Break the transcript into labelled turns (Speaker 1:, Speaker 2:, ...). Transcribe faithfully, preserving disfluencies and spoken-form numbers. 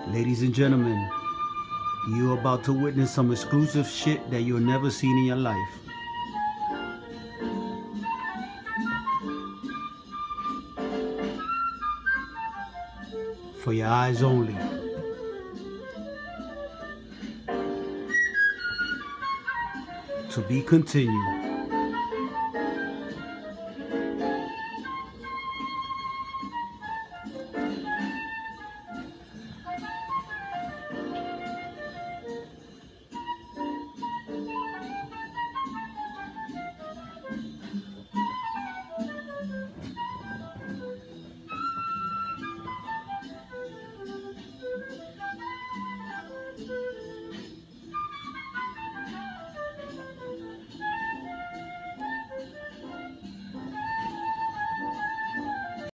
Speaker 1: Ladies and gentlemen, you're about to witness some exclusive shit that you'll never seen in your life. For your eyes only. To be continued.